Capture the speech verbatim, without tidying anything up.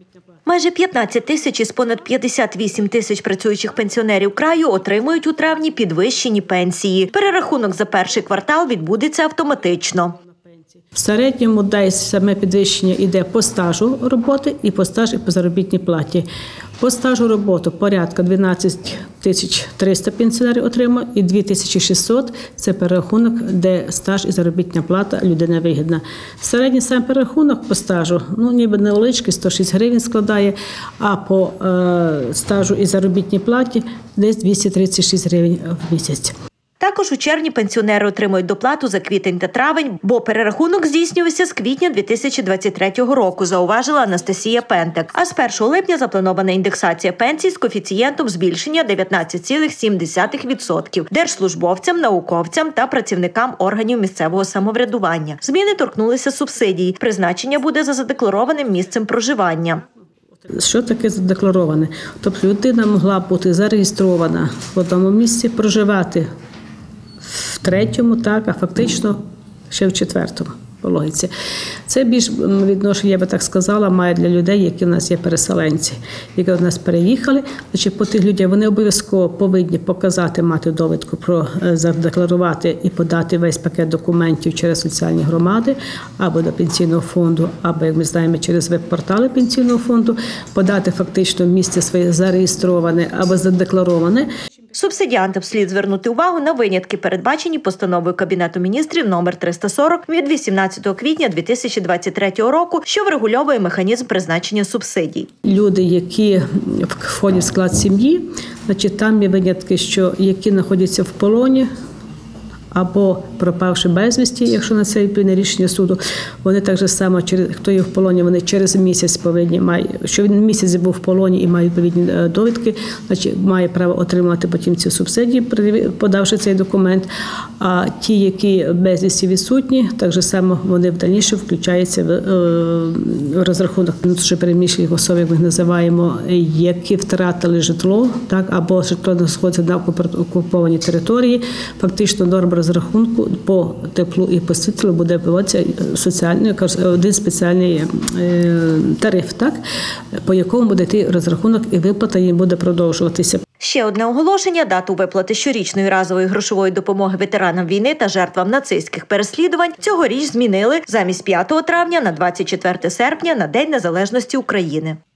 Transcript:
Майже п'ятнадцять тисяч із понад п'ятдесят вісім тисяч працюючих пенсіонерів краю отримують у травні підвищені пенсії. Перерахунок за перший квартал відбудеться автоматично. В середньому десь саме підвищення йде по стажу роботи і по стажу і по заробітній платі. По стажу роботи порядка дванадцять тисяч триста пенсіонерів отримує і дві тисячі шістсот – це перерахунок, де стаж і заробітна плата людина вигідна. Середній сам перерахунок по стажу, ну ніби невеличкий, сто шість гривень складає, а по е, стажу і заробітній платі десь двісті тридцять шість гривень в місяць. Також у червні пенсіонери отримують доплату за квітень та травень, бо перерахунок здійснювався з квітня дві тисячі двадцять третього року, зауважила Анастасія Пентек. А з першого липня запланована індексація пенсій з коефіцієнтом збільшення дев'ятнадцять цілих сім десятих відсотка держслужбовцям, науковцям та працівникам органів місцевого самоврядування. Зміни торкнулися субсидій. Призначення буде за задекларованим місцем проживання. Що таке задеклароване? Тобто людина могла бути зареєстрована в одному місці, проживати в третьому, так, а фактично ще в четвертому, по логіці. Це більш відношення, я би так сказала, має для людей, які в нас є переселенці, які в нас переїхали. Значить, по тих людях вони обов'язково повинні показати, мати довідку про задекларувати і подати весь пакет документів через соціальні громади, або до пенсійного фонду, або, як ми знаємо, через веб-портали пенсійного фонду, подати фактично місце своє зареєстроване або задеклароване. Субсидіантам слід звернути увагу на винятки, передбачені постановою Кабінету міністрів номер триста сорок від вісімнадцятого квітня дві тисячі двадцять третього року, що врегульовує механізм призначення субсидій. Люди, які входять в склад сім'ї, значить, там є винятки, що які знаходяться в полоні, або пропавши безвісті, якщо на це відповідне рішення суду, вони так же само, хто є в полоні, вони через місяць повинні, має, що він місяць був в полоні і має відповідні довідки, значить має право отримати потім ці субсидії, подавши цей документ. А ті, які безвісті відсутні, так же само вони в дальніше включаються в розрахунок внутрішньо переміщених осіб, як ми їх називаємо, які втратили житло, так, або житло знаходиться на окупованій території, фактично норма розрахунку по теплу і по світлу буде вводитися соціальний, один спеціальний тариф, так, по якому буде йти розрахунок і виплата їм буде продовжуватися. Ще одне оголошення – дату виплати щорічної разової грошової допомоги ветеранам війни та жертвам нацистських переслідувань цьогоріч змінили замість п'ятого травня на двадцять четверте серпня на День Незалежності України.